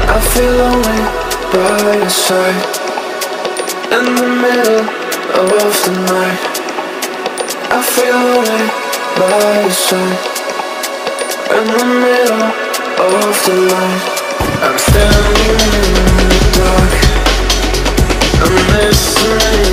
I feel lonely by your side. In the middle of the night, I feel lonely by your side. In the middle of the night, I'm standing in the dark. I'm listening